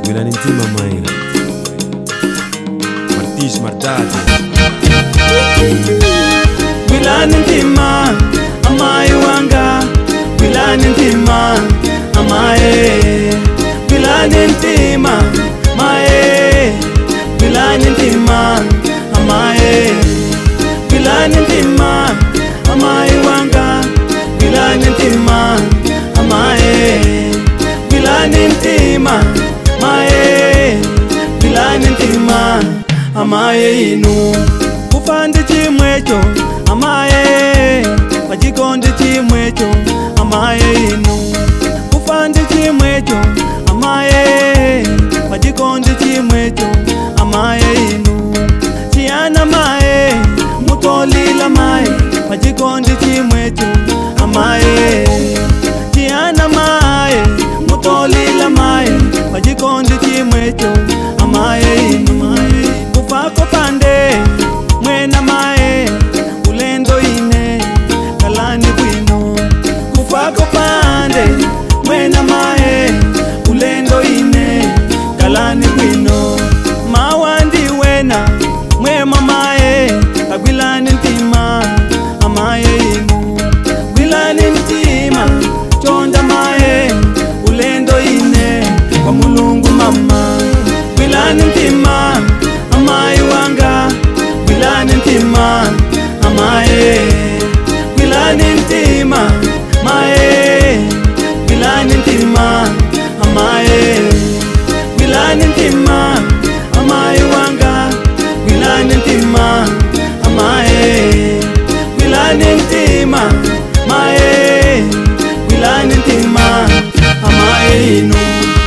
Gwilani ntima mai Martis Mardati Gwilani ntima amai wanga Gwilani ntima amae Gwilani ntima mae Gwilani ntima amae Gwilani ntima amai wanga Gwilani ntima amae Gwilani ntima mae Gwilani ntima amae inu Kufandi chimwecho amae Pachikondi chimwecho amae inu Kufandi chimwecho amae Pachikondi chimwecho amae inu Chiana mae Mutolila mae Pachikondi chimwecho amae Chiana mae Mutolila mae Pachikondi chimwecho amae inu Kufako pande Mwena mae Ulendo ine Kalani bwino Kufako pande Mwena mae Ulendo ine Kalani bwino Mawandi wena Mwema mae Kagwilani ntima Amae inu Gwilani ntima Chonda mae Ulendo ine Kwa mulungu mama Gwilani ntima Amae wanga Gwilani ntima Amae Gwilani ntima Mae Gwilani ntima Amae Gwilani ntima Amae wanga Gwilani ntima Amae Gwilani ntima Mae Gwilani ntima Amae inu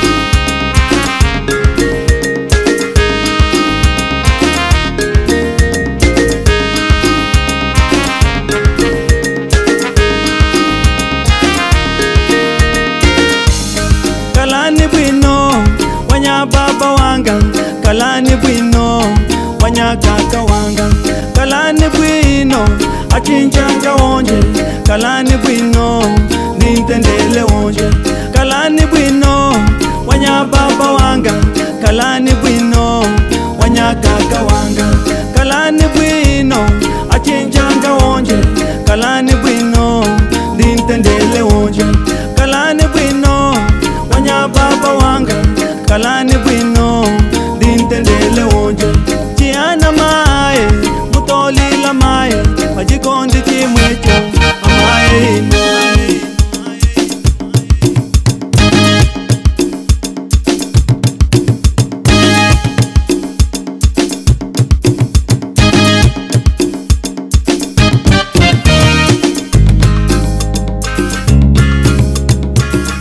Kalani bwino Wanya baba wanga Kalani bwino Wanya kaka wanga Kalani bwino Achinjanga onje Kalani bwino Nintendele onje Kalani bwino Wanya baba wanga Kalani bwino Wanya kaka wanga Kalani bwino Achinjanga onje Kalani bwino Nintendele onje Kalani bwino Wanya baba wanga Kalani bwino Nintendele onje Chiana mae Mutolila mae Pachikondi chimwecho amae inu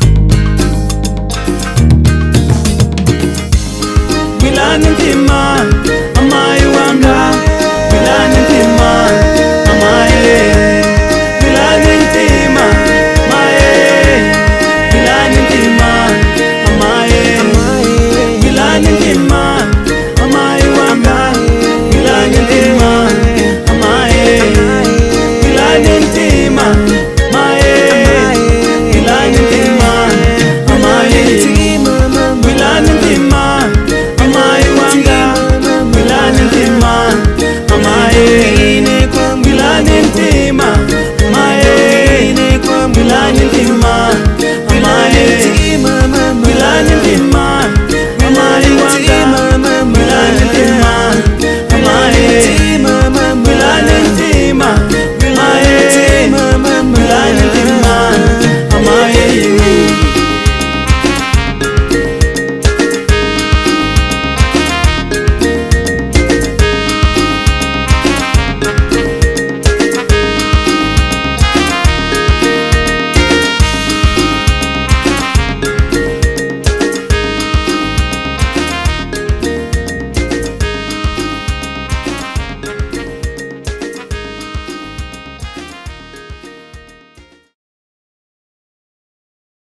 Gwilani ntima